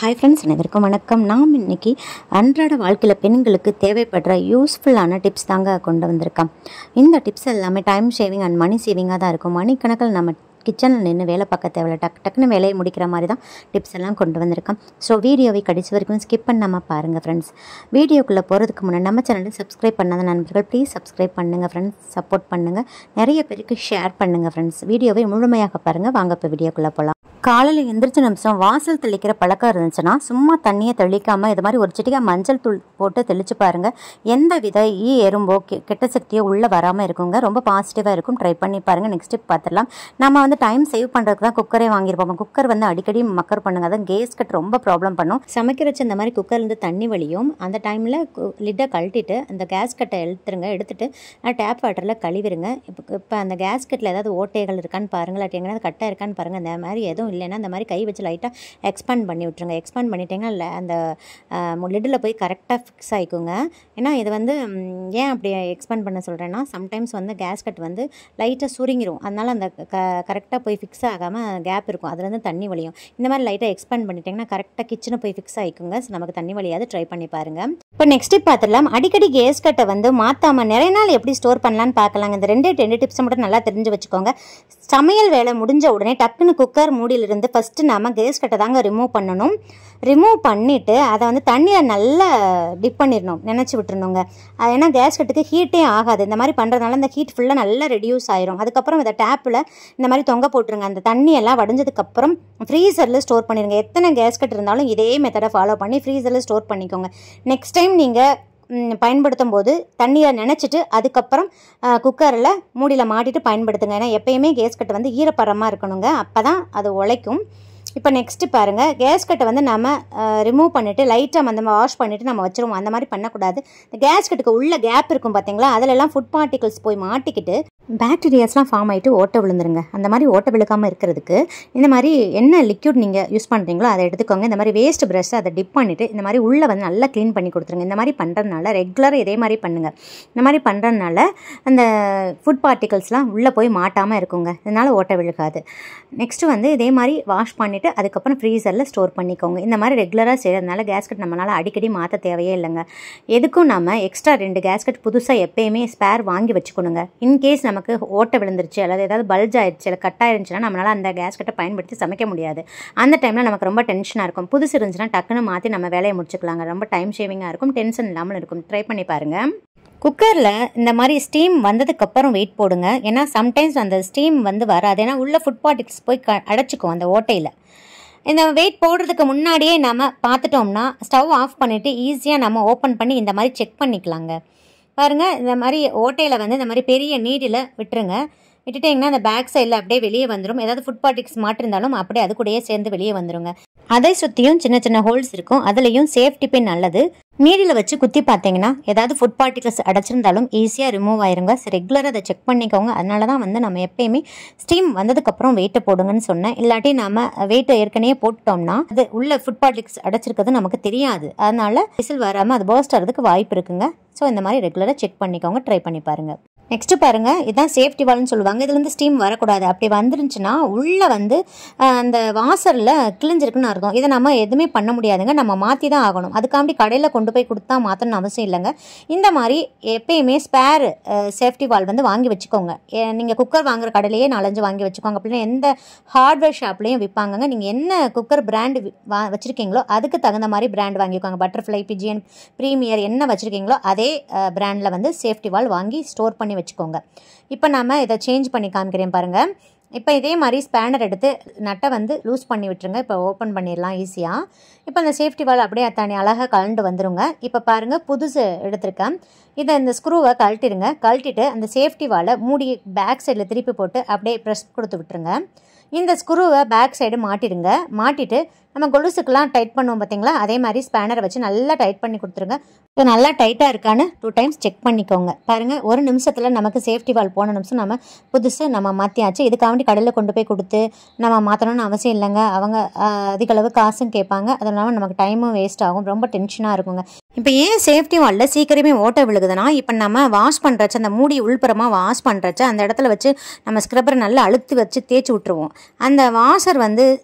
Hi friends, அனைவருக்கும் வணக்கம். நாம் இன்றைக்கி அன்றாட வாழ்க்கையில் பெண்களுக்கு தேவைப்படுற யூஸ்ஃபுல்லான டிப்ஸ் தாங்க கொண்டு வந்திருக்கோம். இந்த டிப்ஸ் எல்லாமே டைம் சேவிங் அண்ட் மணி சேவிங்காக தான் இருக்கும். மணிக்கணக்கில் நம்ம கிச்சனில் நின்று வேலை பார்க்க தேவையில்ல, டக்குன்னு வேலையை முடிக்கிற மாதிரி தான் டிப்ஸ் எல்லாம் கொண்டு வந்திருக்கோம். ஸோ வீடியோவை கடைசி வரைக்கும் ஸ்கிப் பண்ணாமல் பாருங்கள் ஃப்ரெண்ட்ஸ். வீடியோக்குள்ளே போகிறதுக்கு முன்னாடி நம்ம சேனலை சப்ஸ்கிரைப் பண்ணாத நண்பர்கள் ப்ளீஸ் சப்ஸ்கிரைப் பண்ணுங்கள் ஃப்ரெண்ட்ஸ், சப்போர்ட் பண்ணுங்கள், நிறைய பேருக்கு ஷேர் பண்ணுங்கள் ஃப்ரெண்ட்ஸ். வீடியோவை முழுமையாக பாருங்கள். வாங்க இப்போ வீடியோக்குள்ளே போகலாம். காலையில் எந்திரிச்ச நிமிஷம் வாசல் தெளிக்கிற பழக்கம் இருந்துச்சுன்னா சும்மா தண்ணியை தெளிக்காமல் இது மாதிரி ஒரு சிட்டிகா மஞ்சள் தூள் போட்டு தெளித்து பாருங்கள். எந்த வித எறும்போ கெட்ட சக்தியோ உள்ளே வராமல் இருக்குங்க. ரொம்ப பாசிட்டிவாக இருக்கும். ட்ரை பண்ணி பாருங்கள். நெக்ஸ்ட் டிப் பார்த்துடலாம். நம்ம டைம் சேவ் பண்ணுறதுக்கு தான் குக்கரே வாங்கியிருப்போம். குக்கர் அடிக்கடி மக்கர் பண்ணுங்க. அதான் கேஸ் கட் ரொம்ப ப்ராப்ளம் பண்ணும். சமைக்கிற வச்சு இந்த மாதிரி குக்கர்லேருந்து தண்ணி வலியும். அந்த டைமில் லிட்டை கழட்டிட்டு அந்த கேஸ் கட்டை எடுத்துட்டு டேப் வாட்டரில் கழுவிடுங்க. இப்போ அந்த கேஸ் கட்டில் ஏதாவது ஓட்டைகள் இருக்கான்னு பாருங்கள், இல்லாட்டி எங்கன்னா கட்டை இருக்கான்னு பாருங்கள். இந்த மாதிரி எதுவும் இல்லைன்னா அந்த மாதிரி கை வச்சு லைட்டாக எக்ஸ்பேண்ட் பண்ணி விட்ருங்க. எக்ஸ்பேண்ட் பண்ணிட்டீங்கன்னா அந்த லிட்டில் போய் கரெக்டாக ஃபிக்ஸ் ஆகிக்குங்க. ஏன்னா இது ஏன் அப்படி எக்ஸ்பேண்ட் பண்ண சொல்கிறேன்னா, சம்டைம்ஸ் கேஸ் கட் லைட்டாக சுருங்கிடும். அதனால் அந்த கரெக்டாக போய் ஃபிக்ஸ் ஆகாமல் கேப் இருக்கும், அதுலேருந்து தண்ணி வலியும். இந்த மாதிரி லைட்டாக எக்ஸ்பேண்ட் பண்ணிட்டிங்கன்னா கரெக்டாக கிச்சனை போய் ஃபிக்ஸ் ஆகிக்குங்க. ஸோ நமக்கு தண்ணி வலியாது. ட்ரை பண்ணி பாருங்கள். இப்போ நெக்ஸ்ட் பார்த்துடலாம். அடிக்கடி கேஸ் கட்டை மாற்றாமல் நிறைய நாள் எப்படி ஸ்டோர் பண்ணலான்னு பார்க்கலாங்க. இந்த ரெண்டு டிப்ஸை மட்டும் நல்லா தெரிஞ்சு வச்சுக்கோங்க. சமையல் வேலை முடிஞ்ச உடனே டக்குன்னு குக்கர் மூடியிலிருந்து ஃபஸ்ட்டு நம்ம கேஸ் கட்டை தாங்க ரிமூவ் பண்ணணும். ரிமூவ் பண்ணிவிட்டு அதை தண்ணியில் நல்லா டிப் பண்ணிடணும், நினச்சி விட்டுருணுங்க. ஏன்னா கேஸ் கட்டுக்கு ஹீட்டே ஆகாது. இந்த மாதிரி பண்ணுறதுனால அந்த ஹீட் ஃபுல்லாக நல்லா ரெடியூஸ் ஆயிரும். அதுக்கப்புறம் இதை டேப்பில் இந்த மாதிரி தொங்க போட்டுருங்க. அந்த தண்ணியெல்லாம் வடிஞ்சதுக்கப்புறம் ஃப்ரீசரில் ஸ்டோர் பண்ணிடுங்க. எத்தனை கேஸ் கட் இருந்தாலும் இதே மெத்தடை ஃபாலோ பண்ணி ஃப்ரீசரில் ஸ்டோர் பண்ணிக்கோங்க. நெக்ஸ்ட் டைம் நீங்கள் பயன்படுத்தும் போது தண்ணியை நினச்சிட்டு அதுக்கப்புறம் குக்கரில் மூடியில் மாட்டிட்டு பயன்படுத்துங்க. ஏன்னா எப்பயுமே கேஸ் கட்டை ஈரப்பதமாக இருக்கணுங்க, அப்போ தான் அது உழைக்கும். இப்போ நெக்ஸ்ட்டு பாருங்கள். கேஸ் கட்டை நம்ம ரிமூவ் பண்ணிவிட்டு லைட்டாக வாஷ் பண்ணிவிட்டு நம்ம வச்சுருவோம். அந்த மாதிரி பண்ணக்கூடாது. இந்த கேஸ் கட்டுக்கு உள்ள கேப் இருக்கும் பார்த்தீங்களா, அதிலெல்லாம் ஃபுட் பார்ட்டிகல்ஸ் போய் மாட்டிக்கிட்டு பாக்டீரியாஸ்லாம் ஃபார்ம் ஆகிட்டு ஓட்டை விழுந்துருங்க. அந்த மாதிரி ஓட்டை விழுக்காமல் இருக்கிறதுக்கு இந்த மாதிரி என்ன லிக்யூட் நீங்கள் யூஸ் பண்ணுறீங்களோ அதை எடுத்துக்கோங்க. இந்த மாதிரி வேஸ்ட் ப்ரஷ்ஷை அதை டிப் பண்ணிவிட்டு இந்த மாதிரி உள்ளே நல்லா க்ளீன் பண்ணி கொடுத்துருங்க. இந்த மாதிரி பண்ணுறதுனால ரெகுலராக இதே மாதிரி பண்ணுங்கள். இந்த மாதிரி பண்ணுறதுனால அந்த ஃபுட் பார்ட்டிகல்ஸ்லாம் உள்ளே போய் மாட்டாமல் இருக்குங்க. இதனால் ஓட்டை விழுகாது. நெக்ஸ்ட்டு இதே மாதிரி வாஷ் பண்ணிவிட்டு அதுக்கப்புறம் ஃப்ரீசரில் ஸ்டோர் பண்ணிக்கோங்க. இந்த மாதிரி ரெகுலராக செய்கிறதுனால கேஸ்கட் நம்மளால் அடிக்கடி மாற்ற தேவையே இல்லைங்க. எதுக்கும் நம்ம எக்ஸ்ட்ரா 2 கேஸ்கட் புதுசாக எப்பயுமே ஸ்பேர் வாங்கி வச்சுக்கணுங்க. இன்கேஸ் நமக்கு ஓட்டை விழுந்துருச்சு அல்லது ஏதாவது பல்ஜ் ஆயிடுச்சு இல்லை கட் ஆயிருந்துச்சுன்னா நம்மளால் அந்த கேஸ்கட்டை பயன்படுத்தி சமைக்க முடியாது. அந்த டைமில் நமக்கு ரொம்ப டென்ஷனாக இருக்கும். புதுசு இருந்துச்சுன்னா டக்குன்னு மாற்றி நம்ம வேலையை முடிச்சுக்கலாங்க. ரொம்ப டைம் சேவிங்காக இருக்கும், டென்ஷன் இல்லாமல் இருக்கும். ட்ரை பண்ணி பாருங்கள். குக்கரில் இந்த மாதிரி ஸ்டீம் வந்ததுக்கப்புறம் வெயிட் போடுங்க. ஏன்னா சம்டைம்ஸ் அந்த ஸ்டீம் வராது. ஏன்னா உள்ள ஃபுட் பார்ட்டிகல்ஸ் போய் அடைச்சிக்கும் அந்த ஓட்டையில். இந்த வெயிட் போடுறதுக்கு முன்னாடியே நம்ம பார்த்துட்டோம்னா ஸ்டவ் ஆஃப் பண்ணிவிட்டு ஈஸியாக நம்ம ஓப்பன் பண்ணி இந்த மாதிரி செக் பண்ணிக்கலாங்க. பாருங்கள், இந்த மாதிரி ஓட்டையில் இந்த மாதிரி பெரிய நீடில் விட்டுருங்க. விட்டுட்டிங்கன்னா அந்த பேக் சைடில் அப்படியே வெளியே வந்துடும். ஏதாவது ஃபுட் பார்ட்டிக்ஸ் மாட்டிருந்தாலும் அப்படியே அது கூடயே சேர்ந்து வெளியே வந்துடுங்க. அதை சுற்றியும் சின்ன சின்ன ஹோல்ஸ் இருக்கும், அதுலேயும் சேஃப்டி பின் நல்லது. நீடில் வச்சு குத்தி பார்த்தீங்கன்னா ஏதாவது ஃபுட் பார்ட்டிகல்ஸ் அடைச்சிருந்தாலும் ஈஸியாக ரிமூவ் ஆயிருங்க. ரெகுலராக அதை செக் பண்ணிக்கோங்க. அதனால தான் நம்ம எப்பயுமே ஸ்டீம் வந்ததுக்கப்புறம் வெயிட்டை போடுங்கன்னு சொன்னேன். இல்லாட்டி நம்ம வெயிட்டை ஏற்கனவே போட்டோம்னா அது உள்ள ஃபுட் பார்ட்டிகல்ஸ் அடைச்சிருக்கிறது நமக்கு தெரியாது. அதனால விசில் வராமல் அது பர்ஸ்ட் ஆகிறதுக்கு வாய்ப்பு இருக்குங்க. ஸோ இந்த மாதிரி ரெகுலராக செக் பண்ணிக்கோங்க. ட்ரை பண்ணி பாருங்கள். நெக்ஸ்ட்டு பாருங்கள், இதுதான் சேஃப்டி வால்னு சொல்லுவாங்க. இதுலேருந்து ஸ்டீம் வரக்கூடாது. அப்படி வந்துருந்துச்சுன்னா உள்ளே அந்த வாசரில் கிழிஞ்சிருக்குன்னு அர்த்தம். இதை நம்ம எதுவுமே பண்ண முடியாதுங்க, நம்ம மாற்றி தான் ஆகணும். அதுக்காண்டி கடையில் கொண்டு போய் கொடுத்தா மாற்றணும்னு அவசியம் இல்லைங்க. இந்த மாதிரி எப்பயுமே ஸ்பேர் சேஃப்டி வால் வாங்கி வச்சுக்கோங்க. நீங்கள் குக்கர் வாங்குற கடையிலேயே 4-5 வாங்கி வச்சுக்கோங்க. அப்படின்னா எந்த ஹார்ட்வேர் ஷாப்லேயும் விற்பாங்க. நீங்கள் என்ன குக்கர் பிராண்டு வச்சுருக்கீங்களோ அதுக்கு தகுந்த மாதிரி பிராண்ட் வாங்கிக்கோங்க. பட்டர்ஃப்ளை, பிஜியன், ப்ரீமியர் என்ன வச்சுருக்கீங்களோ அதே பிராண்டில் சேஃப்டி வால் வாங்கி ஸ்டோர் பண்ணி வச்சுக்கோங்க. இப்போ நம்ம இதை சேஞ்ச் பண்ணி காமிக்கிறேன் பாருங்கள். இப்போ இதே மாதிரி ஸ்பேனர் எடுத்து நட்டை லூஸ் பண்ணி விட்டுருங்க. இப்போ ஓப்பன் பண்ணிடலாம் ஈஸியாக. இப்போ அந்த சேஃப்டி வால் அப்படியே தனி அழகாக கலண்டு வந்துருங்க. இப்போ பாருங்கள், புதுசு எடுத்திருக்கேன். இதை இந்த ஸ்க்ரூவை கழட்டிடுங்க. கழட்டிட்டு அந்த சேஃப்டி வாலை மூடி பேக் சைடில் திருப்பி போட்டு அப்படியே ப்ரெஸ் கொடுத்து விட்டுருங்க. இந்த ஸ்க்ரூவை பேக் சைடு மாட்டிடுங்க. மாட்டிட்டு நம்ம கொலுசுக்கெல்லாம் டைட் பண்ணுவோம் பார்த்தீங்களா, அதே மாதிரி ஸ்பேனரை வச்சு நல்லா டைட் பண்ணி கொடுத்துருங்க. இப்போ நல்லா டைட்டாக இருக்கான்னு 2 டைம்ஸ் செக் பண்ணிக்கோங்க. பாருங்கள், 1 நிமிஷத்தில் நமக்கு சேஃப்டி வால் போன நிமிஷம் நம்ம புதுசு நம்ம மாற்றியாச்சு. இதுக்காண்டி கடையில் கொண்டு போய் கொடுத்து நம்ம மாற்றணும்னு அவசியம் இல்லைங்க. அவங்க அதிகளவு காசும் கேட்பாங்க. அது இல்லாமல் நமக்கு டைமும் வேஸ்ட் ஆகும். ரொம்ப டென்ஷனாக இருக்குங்க. இப்போ ஏன் சேஃப்டி வாலில் சீக்கிரமே ஓட்டை விழுகுதுன்னா, இப்போ நம்ம வாஷ் பண்ணுறச்ச அந்த மூடி உள்புறமாக வாஷ் பண்ணுறச்ச அந்த இடத்துல வச்சு நம்ம ஸ்க்ரப்பரை நல்லா அழுத்தி வச்சு தேய்ச்சி விட்டுருவோம். அந்த வாஷர்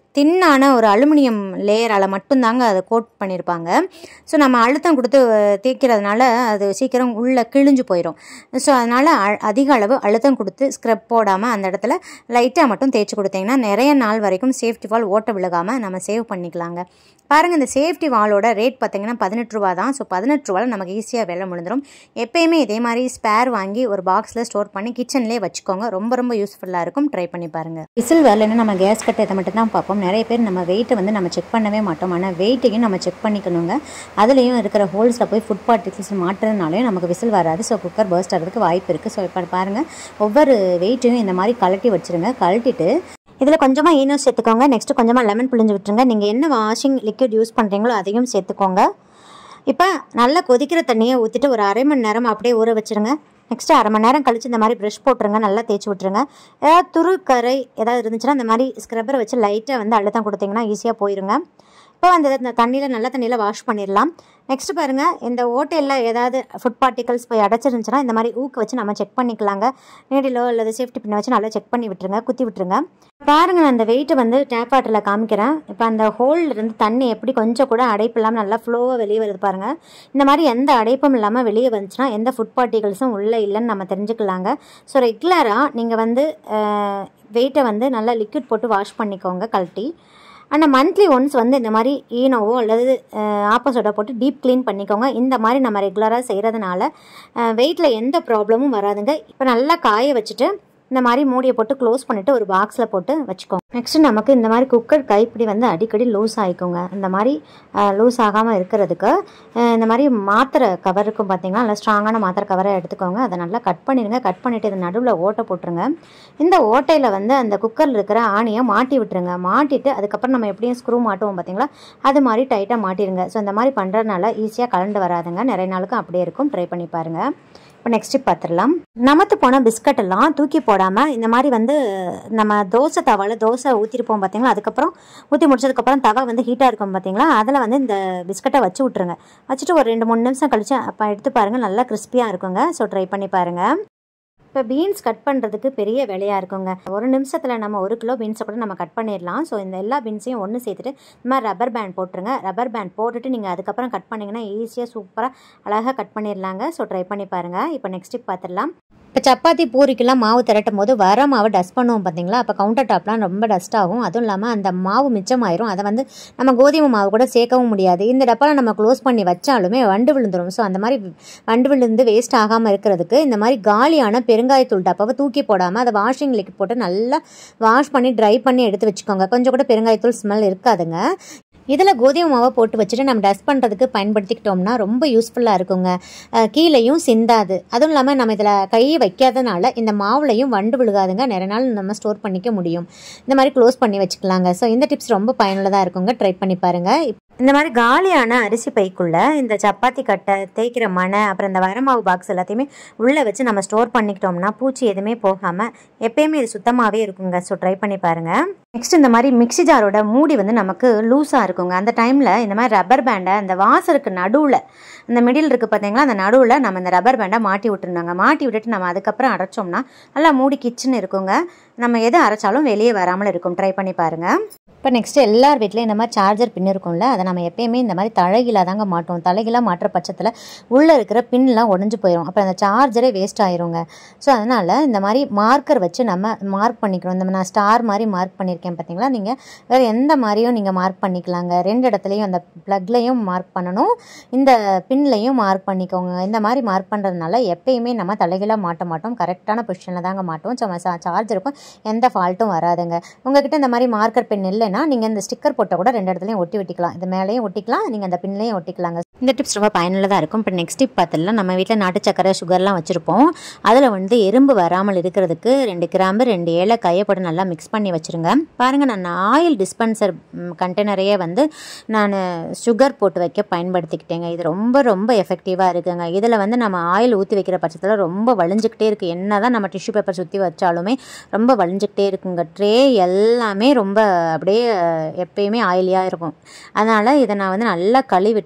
தின்னான ஒரு அலுமினியம் லேயரால் மட்டும்தாங்க அதை கோட் பண்ணியிருப்பாங்க. ஸோ நம்ம அழுத்தம் கொடுத்து தேய்க்கிறதுனால அது சீக்கிரம் உள்ளே கிழிஞ்சு போயிடும். ஸோ அதனால் அதிக அளவு அழுத்தம் கொடுத்து ஸ்க்ரப் போடாமல் அந்த இடத்துல லைட்டாக மட்டும் தேய்ச்சி கொடுத்தீங்கன்னா நிறைய நாள் வரைக்கும் சேஃப்டி வால் ஓட்ட விழுகாமல் நம்ம சேவ் பண்ணிக்கலாங்க. பாருங்கள், இந்த சேஃப்டி வாலோட ரேட் பார்த்திங்கன்னா 18 ரூபா தான். ஸோ 18 ரூபாவில் நமக்கு ஈஸியாக வேலை முடிஞ்சிடும். எப்போயுமே இதே மாதிரி ஸ்பேர் வாங்கி ஒரு பாக்ஸில் ஸ்டோர் பண்ணி கிச்சன்லேயே வச்சுக்கோங்க. ரொம்ப ரொம்ப யூஸ்ஃபுல்லாக இருக்கும். ட்ரை பண்ணி பாருங்கள். விசில் வரலன்னா நம்ம கேஸ் கட் இதை மட்டும் தான் பார்ப்போம். நிறைய பேர் நம்ம வெயிட்டை வந்து நம்ம செக் பண்ணவே மாட்டோம். ஆனால் வெயிட்டையும் நம்ம செக் பண்ணிக்கணுங்க. அதுலேயும் இருக்கிற ஹோல்ஸில் போய் ஃபுட் பார்ட்டிகல்ஸ் மாட்டுறதுனாலே நமக்கு விசில் வராது. ஸோ குக்கர் பர்ஸ்ட் ஆகிறதுக்கு வாய்ப்பு இருக்குது. ஸோ இப்போ பாருங்கள், ஒவ்வொரு வெயிட்டையும் இந்த மாதிரி கழட்டி வச்சுருங்க. கழட்டிட்டு இதில் கொஞ்சமாக ஈனோ சேர்த்துக்கோங்க. நெக்ஸ்ட்டு கொஞ்சமாக லெமன் புழிஞ்சு விட்டுருங்க. நீங்கள் என்ன வாஷிங் லிக்விட் யூஸ் பண்ணுறீங்களோ அதையும் சேர்த்துக்கோங்க. இப்போ நல்லா கொதிக்கிற தண்ணியை ஊற்றிட்டு ஒரு அரை மணி நேரம் அப்படியே ஊற வச்சுருங்க. நெக்ஸ்ட்டு அரை மணி நேரம் கழித்து இந்த மாதிரி ப்ரஷ் போட்டுருங்க. நல்லா தேய்ச்சி விட்டுருங்க. ஏதாவது துரு கரை ஏதாவது இருந்துச்சுன்னா இந்த மாதிரி ஸ்க்ரப்பரை வச்சு லைட்டாக வந்து அழுத்தம் கொடுத்தீங்கன்னா ஈஸியாக போயிருங்க. இப்போ இந்த தண்ணியில் நல்ல தண்ணியில் வாஷ் பண்ணிடலாம். நெக்ஸ்ட்டு பாருங்கள், இந்த ஓட்டையில் ஏதாவது ஃபுட் பார்ட்டிகல்ஸ் போய் அடைச்சிருந்துச்சுன்னா இந்த மாதிரி ஊக்க வச்சு நம்ம செக் பண்ணிக்கலாங்க. நீடிலோ அல்லது சேஃப்டி பின்னை வச்சு நல்லா செக் பண்ணி விட்டுருங்க, குத்தி விட்டுருங்க. பாருங்கள், நான் அந்த வெயிட்டை வந்து டேப் வாட்டரில் காமிக்கிறேன். இப்போ அந்த ஹோல்லேருந்து தண்ணி எப்படி கொஞ்சம் கூட அடைப்பு இல்லாமல் நல்லா ஃப்ளோவாக வெளியே வருது பாருங்கள். இந்த மாதிரி எந்த அடைப்பும் இல்லாமல் வெளியே வந்துச்சுன்னா எந்த ஃபுட் பார்ட்டிகல்ஸும் உள்ளே இல்லைன்னு நம்ம தெரிஞ்சுக்கலாங்க. ஸோ ரெகுலராக நீங்கள் வந்து வெயிட்டை வந்து நல்லா லிக்விட் போட்டு வாஷ் பண்ணிக்கோங்க கழட்டி. ஆனால் மந்த்லி ஒன்ஸ் வந்து இந்த மாதிரி ஈனோவோ அல்லது ஆப்போசோடா போட்டு டீப் க்ளீன் பண்ணிக்கோங்க. இந்த மாதிரி நம்ம ரெகுலராக செய்கிறதுனால வெயிட்டில் எந்த ப்ராப்ளமும் வராதுங்க. இப்போ நல்லா காய வச்சுட்டு இந்த மாதிரி மூடியை போட்டு க்ளோஸ் பண்ணிவிட்டு ஒரு பாக்ஸில் போட்டு வச்சுக்கோங்க. நெக்ஸ்ட்டு நமக்கு இந்த மாதிரி குக்கர் கைப்பிடி வந்து அடிக்கடி லூஸ் ஆகிக்கோங்க. இந்த மாதிரி லூஸ் ஆகாமல் இருக்கிறதுக்கு இந்த மாதிரி மாத்திரை கவர் இருக்கும் பார்த்தீங்கன்னா, நல்லா ஸ்ட்ராங்கான மாத்திரை கவரை எடுத்துக்கோங்க. அதை நல்லா கட் பண்ணிடுங்க. கட் பண்ணிவிட்டு இது நடுவில் ஓட்டை போட்டுருங்க. இந்த ஓட்டையில் வந்து அந்த குக்கரில் இருக்கிற ஆணியை மாட்டி விட்டுருங்க. மாட்டிட்டு அதுக்கப்புறம் நம்ம எப்படியும் ஸ்க்ரூ மாட்டுவோம் பார்த்தீங்களா, அது மாதிரி டைட்டாக மாட்டிடுங்க. ஸோ இந்த மாதிரி பண்ணுறதுனால ஈஸியாக கலண்டு வராதுங்க. நிறைய நாளுக்கும் அப்படியே இருக்கும். ட்ரை பண்ணி பாருங்கள். இப்போ நெக்ஸ்ட் பார்த்துடலாம். நமத்து போன பிஸ்கட்டெல்லாம் தூக்கி போடாமல் இந்த மாதிரி வந்து நம்ம தோசை தவாவில் தோசை ஊற்றிருப்போம் பார்த்தீங்களா, அதுக்கப்புறம் ஊற்றி முடிச்சதுக்கப்புறம் தவா வந்து ஹீட்டாக இருக்கும் பார்த்தீங்களா, அதில் வந்து இந்த பிஸ்கட்டை வச்சு விட்ருங்க. வச்சுட்டு ஒரு 2-3 நிமிஷம் கழிச்சு அப்போ எடுத்து பாருங்கள், நல்லா கிறிஸ்பியாக இருக்குங்க. ஸோ ட்ரை பண்ணி பாருங்கள். இப்போ பீன்ஸ் கட் பண்ணுறதுக்கு பெரிய வேலையாக இருக்குங்க. ஒரு நிமிஷத்தில் நம்ம 1 கிலோ பீன்ஸை கூட நம்ம கட் பண்ணிடலாம். ஸோ இந்த எல்லா பீன்ஸையும் ஒன்று சேர்த்துட்டு இந்த மாதிரி ரப்பர் பேண்ட் போட்டுருங்க. ரப்பர் பேண்ட் போட்டுட்டு நீங்கள் அதுக்கப்புறம் கட் பண்ணிங்கன்னா ஈஸியாக சூப்பராக அழகாக கட் பண்ணிடலாங்க. ஸோ ட்ரை பண்ணி பாருங்கள். இப்போ நெக்ஸ்ட் டிப் பார்த்துடலாம். இப்போ சப்பாத்தி பூரிக்கெல்லாம் மாவு திரட்டும் போது வர மாவை டஸ்ட் பண்ணுவோம் பார்த்தீங்களா, அப்போ கவுண்டர் டாப்லாம் ரொம்ப டஸ்ட் ஆகும். அதுவும் இல்லாமல் அந்த மாவு மிச்சமாயிரும். அதை வந்து நம்ம கோதுமை மாவு கூட சேர்க்கவும் முடியாது. இந்த டப்பாவில் நம்ம க்ளோஸ் பண்ணி வச்சாலுமே வண்டு விழுந்துடும். ஸோ அந்த மாதிரி வண்டு விழுந்து வேஸ்ட் ஆகாமல் இருக்கிறதுக்கு இந்த மாதிரி காலியான பெருங்காயத்தூள் டப்பாவை தூக்கி போடாமல் அதை வாஷிங் லிக்விட் போட்டு நல்லா வாஷ் பண்ணி ட்ரை பண்ணி எடுத்து வச்சுக்கோங்க. கொஞ்சம் கூட பெருங்காயத்தூள் ஸ்மெல் இருக்காதுங்க. இதில் கோதுமை மாவை போட்டு வச்சுட்டு நம்ம டஸ்ட் பண்ணுறதுக்கு பயன்படுத்திக்கிட்டோம்னா ரொம்ப யூஸ்ஃபுல்லாக இருக்குங்க. கீழேயும் சிந்தாது. அதுவும் இல்லாமல் நம்ம இதில் கையை வைக்காதனால இந்த மாவுலையும் வண்டு விழுகாதுங்க. நிறைய நாள் நம்ம ஸ்டோர் பண்ணிக்க முடியும். இந்த மாதிரி க்ளோஸ் பண்ணி வச்சுக்கலாங்க. ஸோ இந்த டிப்ஸ் ரொம்ப பயனுள்ளதாக இருக்குங்க. ட்ரை பண்ணி பாருங்கள். இந்த மாதிரி காலியான அரிசி பைக்குள்ளே இந்த சப்பாத்தி கட்டை, தேய்க்கிற மணை, அப்புறம் இந்த வரமாவு பாக்ஸ் எல்லாத்தையுமே உள்ளே வச்சு நம்ம ஸ்டோர் பண்ணிக்கிட்டோம்னா பூச்சி எதுவுமே போகாமல் எப்பயுமே இது சுத்தமாகவே இருக்குங்க. ஸோ ட்ரை பண்ணி பாருங்கள். நெக்ஸ்ட் இந்த மாதிரி மிக்ஸி ஜாரோட மூடி வந்து நமக்கு லூஸாக இருக்குங்க. அந்த டைமில் இந்த மாதிரி ரப்பர் பேண்டை அந்த வாசருக்கு நடுவில் இந்த மிடில் இருக்குது பார்த்தீங்களா, அந்த நடுவில் நம்ம இந்த ரப்பர் பேண்டை மாட்டி விட்டுருந்தாங்க. மாட்டி விட்டுட்டு நம்ம அதுக்கப்புறம் அரைச்சோம்னா நல்லா மூடி கிச்சன் இருக்குங்க. நம்ம எது அரைச்சாலும் வெளியே வராமல் இருக்கும். ட்ரை பண்ணி பாருங்கள். இப்போ நெக்ஸ்ட்டு எல்லார் வீட்லேயும் இந்த மாதிரி சார்ஜர் பின் இருக்கும்ல, அதை நம்ம எப்பயுமே இந்த மாதிரி தலைகீழாக தாங்க மாட்டோம். தலைகீழாக மாட்டுற பட்சத்தில் உள்ளே இருக்கிற பின்லாம் உடஞ்சி போயிடும். அப்புறம் அந்த சார்ஜரே வேஸ்ட் ஆயிருங்க. ஸோ அதனால் இந்த மாதிரி மார்க்கர் வச்சு நம்ம மார்க் பண்ணிக்கிறோம். இந்த நான் ஸ்டார் மாதிரி மார்க் பண்ணியிருக்கேன் பார்த்தீங்களா, நீங்கள் வேறு எந்த மாதிரியும் நீங்கள் மார்க் பண்ணிக்கலாங்க. 2 இடத்துலையும் அந்த ப்ளக்லையும் மார்க் பண்ணணும், இந்த பின்லையும் மார்க் பண்ணிக்கோங்க. இந்த மாதிரி மார்க் பண்ணுறதுனால எப்பயுமே நம்ம தலைகீழாக மாட்ட மாட்டோம். கரெக்டான பொசிஷனில் தாங்க மாட்டோம். சார்ஜருக்கும் எந்த ஃபால்ட்டும் வராதுங்க. உங்ககிட்ட இந்த மாதிரி மார்க்கர் பென் இல்லை நீங்கள் இந்த ஸ்டிக்கர் போட்ட கூட 2 இடத்துலையும் ஒட்டி விட்டிக்கலாம். இது மேலேயும் ஒட்டிக்கலாம், நீங்கள் அந்த பின்லையும் ஒட்டிக்கலாங்க. இந்த டிப்ஸ் ரொம்ப பயனுள்ளதாக இருக்கும். இப்போ நெக்ஸ்ட் டிப் பார்த்துலாம். நம்ம வீட்டில் நாட்டு சக்கரை, சுகர்லாம் வச்சுருப்போம். அதில் வந்து எறும்பு வராமல் இருக்கிறதுக்கு 2 கிராம்பு 2 ஏலக்காயை போட்டு நல்லா மிக்ஸ் பண்ணி வச்சுருங்க. பாருங்கள், நான் ஆயில் டிஸ்பென்சர் கண்டெய்னரையே வந்து நான் சுகர் போட்டு வைக்க பயன்படுத்திக்கிட்டேங்க. இது ரொம்ப ரொம்ப எஃபெக்டிவாக இருக்குங்க. இதில் வந்து நம்ம ஆயில் ஊற்றி வைக்கிற பட்சத்தில் ரொம்ப வலிஞ்சிக்கிட்டே இருக்குது. என்ன தான் நம்ம டிஷ்யூ பேப்பர் சுற்றி வச்சாலுமே ரொம்ப வலிஞ்சிக்கிட்டே இருக்குங்க. ட்ரே எல்லாமே ரொம்ப அப்படியே எப்பயுமே ஆயிலியாக இருக்கும். அதனால் இதை நான் வந்து நல்லா கழுவிட்டு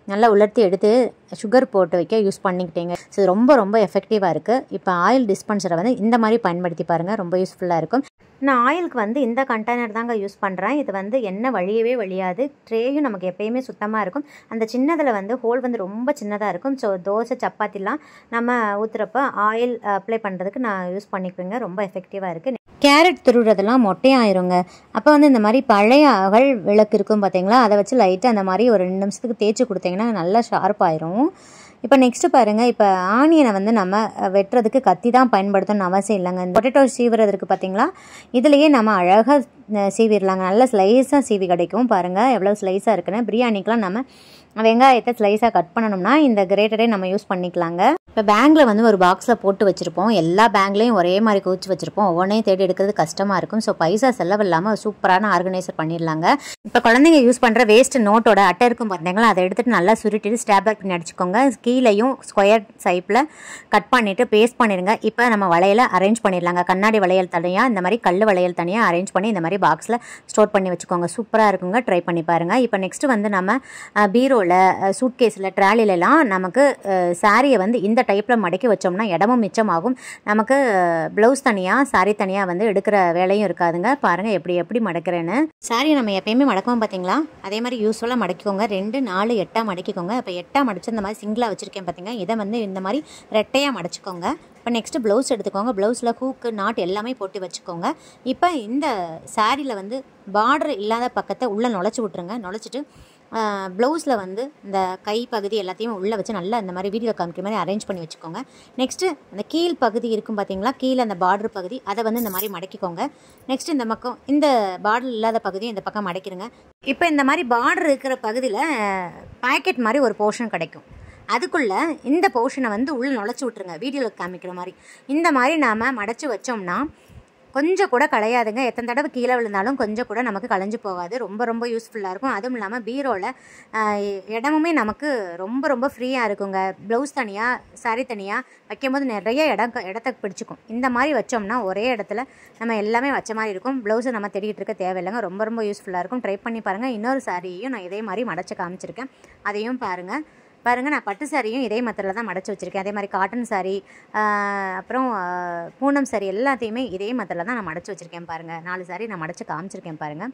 நல்லா உலர்த்தி எடுத்து சுகர் போட்டு வைக்க யூஸ் பண்ணிக்கிட்டீங்க. ஸோ ரொம்ப ரொம்ப எஃபெக்டிவாக இருக்குது. இப்போ ஆயில் டிஸ்பென்சரை வந்து இந்த மாதிரி பயன்படுத்தி பாருங்கள், ரொம்ப யூஸ்ஃபுல்லாக இருக்கும். நான் ஆயிலுக்கு வந்து இந்த கண்டெய்னர் தாங்க யூஸ் பண்ணுறேன். இது வந்து எண்ணெய் வழியவே வழியாது. ட்ரேயும் நமக்கு எப்பயுமே சுத்தமாக இருக்கும். அந்த சின்னதில் வந்து ஹோல் வந்து ரொம்ப சின்னதாக இருக்கும். ஸோ தோசை சப்பாத்திலாம் நம்ம ஊற்றுறப்ப ஆயில் அப்ளை பண்ணுறதுக்கு நான் யூஸ் பண்ணிக்குவேங்க. ரொம்ப எஃபெக்டிவாக இருக்குது. கேரட் துருவுறதெல்லாம் மொட்டையாயிருங்க. அப்போ வந்து இந்த மாதிரி பழைய அகல் விளக்கு இருக்கும் பார்த்தீங்களா, அதை வச்சு லைட்டாக அந்த மாதிரி ஒரு 2 நிமிஷத்துக்கு தேய்ச்சி கொடுத்தீங்கன்னா நல்லா ஷார்ப்பாயிரும். இப்போ நெக்ஸ்ட்டு பாருங்கள், இப்போ ஆனியனை வந்து நம்ம வெட்டுறதுக்கு கத்தி தான் பயன்படுத்தணும்னு அவசியம் இல்லைங்க. பொட்டேட்டோ சீவுறதுக்கு பார்த்தீங்களா, இதுலேயே நம்ம அழகாக சீவிடலாங்க. நல்ல ஸ்லைஸாக சீவி கிடைக்கும். பாருங்கள் எவ்வளோ ஸ்லைஸாக இருக்குன்னு. பிரியாணிக்கெலாம் நம்ம வெங்காயத்தை ஸ்லைஸாக கட் பண்ணணும்னா இந்த கிரேட்டரே நம்ம யூஸ் பண்ணிக்கலாங்க. இப்போ பேங்கில் வந்து ஒரு பாக்ஸில் போட்டு வச்சுருப்போம். எல்லா பேங்க்லேயும் ஒரே மாதிரி குவிச்சு வச்சுருப்போம். ஒவ்வொன்றையும் தேடி எடுக்கிறது கஷ்டமாக இருக்கும். ஸோ பைசா செலவு இல்லாமல் சூப்பரான ஆர்கனைசர் பண்ணிடலாங்க. இப்போ குழந்தைங்க யூஸ் பண்ணுற வேஸ்ட் நோட்டோட அட்டை இருக்கும் பார்த்தீங்களா, அதை எடுத்துகிட்டு நல்லா சுருட்டிட்டு ஸ்டாப்லர் பண்ணி அடிச்சுக்கோங்க. கீழையும் ஸ்கொயர் டைப்பில் கட் பண்ணிவிட்டு பேஸ்ட் பண்ணிடுங்க. இப்போ நம்ம வளையலை அரேஞ்ச் பண்ணிடலாங்க. கண்ணாடி வளையல் தனியாக, இந்த மாதிரி கல் வளையல் தனியாக அரேஞ்ச் பண்ணி இந்த மாதிரி பாக்ஸில் ஸ்டோர் பண்ணி வச்சுக்கோங்க. சூப்பராக இருக்குங்க. ட்ரை பண்ணி பாருங்கள். இப்போ நெக்ஸ்ட்டு வந்து நம்ம பீரோவில், சூட்கேஸில், ட்ராலிலெலாம் நமக்கு சாரியை வந்து இந்த டைப்பில் மடக்கி வச்சோம்னா இடமும் மிச்சமாகும். நமக்கு ப்ளவுஸ் தனியாக சாரி தனியாக வந்து எடுக்கிற வேலையும் இருக்காதுங்க. பாருங்கள் எப்படி மடக்கிறேன்னு. சாரியை நம்ம எப்பயுமே மடக்குவோம் பார்த்தீங்களா, அதே மாதிரி யூஸ்ஃபுல்லாக மடக்கிக்கோங்க. 2, 4, 8 மடக்கிக்கோங்க. இப்போ 8 மடிச்சு இந்த மாதிரி சிங்கிளாக வச்சுருக்கேன் பார்த்தீங்க, இதை வந்து இந்த மாதிரி ரெட்டையாக மடிச்சுக்கோங்க. இப்போ நெக்ஸ்ட்டு ப்ளவுஸ் எடுத்துக்கோங்க. ப்ளவுஸில் ஹூக்கு நாட் எல்லாமே போட்டு வச்சுக்கோங்க. இப்போ இந்த சாரியில் வந்து பார்டர் இல்லாத பக்கத்தை உள்ளே நுழைச்சி விட்ருங்க. நுழைச்சிட்டு ப்ளவுஸில் வந்து இந்த கை பகுதி எல்லாத்தையும் உள்ளே வச்சு நல்லா இந்த மாதிரி வீடியோ காமிக்கிற மாதிரி அரேஞ்ச் பண்ணி வச்சுக்கோங்க. நெக்ஸ்ட்டு அந்த கீழ் பகுதி இருக்கும் பார்த்தீங்களா, கீழே அந்த பார்டர் பகுதி, அதை வந்து இந்த மாதிரி மடக்கிக்கோங்க. நெக்ஸ்ட்டு இந்த பக்கம் இந்த பார்டர் இல்லாத பகுதியும் இந்த பக்கம் மடக்கிடுங்க. இப்போ இந்த மாதிரி பார்டர் இருக்கிற பகுதியில் பாக்கெட் மாதிரி ஒரு போர்ஷன் கிடைக்கும். அதுக்குள்ளே இந்த போர்ஷனை வந்து உள்ளே நுழைச்சி விட்ருங்க. வீடியோவில் காமிக்கிற மாதிரி இந்த மாதிரி நாம் மடைச்சி வச்சோம்னா கொஞ்சம் கூட களையாதுங்க. எத்தனை தடவை கீழே விழுந்தாலும் கொஞ்சம் கூட நமக்கு களைஞ்சு போகாது. ரொம்ப ரொம்ப யூஸ்ஃபுல்லாக இருக்கும். அதுவும் இல்லாமல் பீரோவில் இடமுமே நமக்கு ரொம்ப ரொம்ப ஃப்ரீயாக இருக்குங்க. ப்ளவுஸ் தனியாக சாரி தனியாக வைக்கும்போது நிறைய இடத்த பிடிச்சிக்கும். இந்த மாதிரி வச்சோம்னா ஒரே இடத்துல நம்ம எல்லாமே வச்ச மாதிரி இருக்கும். ப்ளவுஸை நம்ம தேடிக்கிட்டு இருக்க தேவையில்லைங்க. ரொம்ப ரொம்ப யூஸ்ஃபுல்லாக இருக்கும். ட்ரை பண்ணி பாருங்கள். இன்னொரு சாரியையும் நான் இதே மாதிரி மடைச்சு காமிச்சிருக்கேன், அதையும் பாருங்கள். நான் பட்டு சாரியும் இதே மெத்தடில் தான் மடைச்சி வச்சுருக்கேன். அதே மாதிரி காட்டன் சாரி, அப்புறம் பூனம் சாரி எல்லாத்தையுமே இதே மெத்தடில் தான் நான் மடைச்சி வச்சுருக்கேன். பாருங்கள் 4 சாரி நான் மடைச்சி காமிச்சிருக்கேன் பாருங்கள்.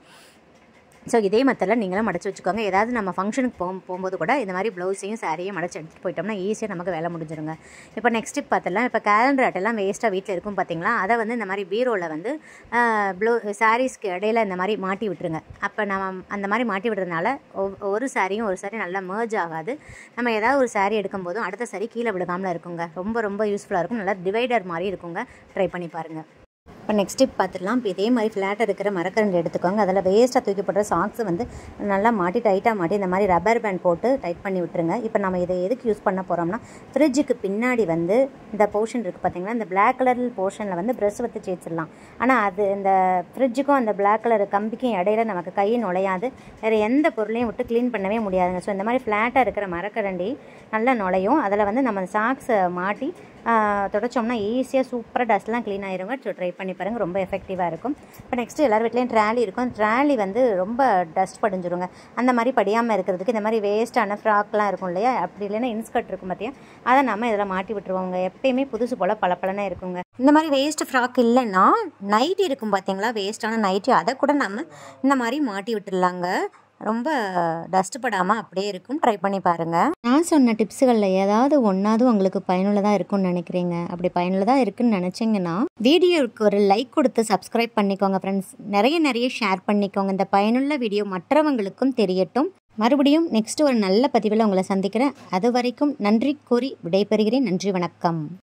ஸோ இதே மெத்தடில் நீங்களும் மடைச்சி வச்சுக்கோங்க. ஏதாவது நம்ம ஃபங்க்ஷனுக்கு போகும்போது கூட இந்த மாதிரி ப்ளவுஸையும் சாரியும் மடைச்சி எடுத்துகிட்டு போயிட்டோம்னா ஈஸியாக நமக்கு வேலை முடிஞ்சிருங்க. இப்போ நெக்ஸ்ட் டிப் பார்த்துலாம். இப்போ கேலண்டர் அட்டைலாம் வேஸ்ட்டாக வீட்டில் இருக்கும் பார்த்தீங்களா, அதை வந்து இந்த மாதிரி பீரோவில் வந்து சாரீஸ்க்கு இடையில இந்த மாதிரி மாட்டி விட்டுருங்க. அப்போ நம்ம அந்த மாதிரி மாட்டி விடுறதுனால ஒரு சாரியும் ஒரு சாரி நல்லா மர்ஜ் ஆகாது. நம்ம ஏதாவது ஒரு சாரி எடுக்கும்போதும் அடுத்த சாரி கீழே விழுகாமல் இருக்குங்க. ரொம்ப ரொம்ப யூஸ்ஃபுல்லாக இருக்கும். நல்லா டிவைடர் மாதிரி இருக்குங்க. ட்ரை பண்ணி பாருங்கள். இப்போ நெக்ஸ்ட் டிப் பார்த்துடலாம். இப்போ இதே மாதிரி ஃப்ளாட்டாக இருக்கிற மரக்கரண்டி எடுத்துக்கோங்க. அதில் வேஸ்ட்டாக தூக்கி போடுற சாக்ஸை வந்து நல்லா மாட்டி டைட்டாக மாட்டி இந்த மாதிரி ரப்பர் பேண்ட் போட்டு டைட் பண்ணி விட்டுருங்க. இப்போ நம்ம இதை எதுக்கு யூஸ் பண்ண போகிறோம்னா, ஃப்ரிட்ஜுக்கு பின்னாடி வந்து இந்த போர்ஷன் இருக்குது பார்த்தீங்களா, இந்த பிளாக் கலர் போர்ஷனில் வந்து ப்ரெஷ் வச்சு தேய்ச்சிடலாம். ஆனால் அது இந்த ஃப்ரிட்ஜுக்கும் அந்த பிளாக் கலர் கம்பிக்கும் இடையில நமக்கு கை நுழையாது. வேறு எந்த பொருளையும் விட்டு க்ளீன் பண்ணவே முடியாதுங்க. ஸோ இந்த மாதிரி ஃப்ளாட்டாக இருக்கிற மரக்கரண்டி நல்லா நுழையும். அதில் வந்து நம்ம சாக்ஸை மாட்டி தொடச்சோம்னா ஈஸியாக சூப்பராக டஸ்ட்லாம் க்ளீன் ஆயிருங்க. ஸோ ட்ரை பண்ணி பாருங்கள். ரொம்ப எஃபெக்டிவாக இருக்கும். இப்போ நெக்ஸ்ட்டு எல்லார் வீட்லேயும் ட்ராலி இருக்கும். ட்ராலி வந்து ரொம்ப டஸ்ட் படிஞ்சிருங்க. அந்த மாதிரி படியாமல் இருக்கிறதுக்கு இந்த மாதிரி வேஸ்ட்டான ஃப்ராக்லாம் இருக்கும் இல்லையா, அப்படி இல்லைன்னா இன்ஸ்கர்ட் இருக்கும் பார்த்தியா, அதை நம்ம இதில் மாட்டி விட்டுருவோங்க. எப்பயுமே புதுசு போல் பளபளன்னு இருக்குங்க. இந்த மாதிரி வேஸ்ட் ஃப்ராக் இல்லைன்னா நைட்டி இருக்கும் பார்த்தீங்களா, வேஸ்ட்டான நைட்டி, அதை கூட நம்ம இந்த மாதிரி மாட்டி விட்டுடலாங்க. ரொம்ப டஸ்ட் படாமல் அப்படியே இருக்கும். ட்ரை பண்ணி பாருங்கள். நான் சொன்ன டிப்ஸுகளில் ஏதாவது ஒன்றாவது உங்களுக்கு பயனுள்ளதாக இருக்கும்னு நினைக்கிறீங்க. அப்படி பயனுள்ளதாக இருக்குன்னு நினச்சிங்கன்னா வீடியோவுக்கு ஒரு லைக் கொடுத்து சப்ஸ்கிரைப் பண்ணிக்கோங்க ஃப்ரெண்ட்ஸ். நிறைய ஷேர் பண்ணிக்கோங்க. இந்த பயனுள்ள வீடியோ மற்றவங்களுக்கும் தெரியட்டும். மறுபடியும் நெக்ஸ்ட் ஒரு நல்ல பதிவில் உங்களை சந்திக்கிறேன். அது வரைக்கும் நன்றி கூறி விடைபெறுகிறேன். நன்றி, வணக்கம்.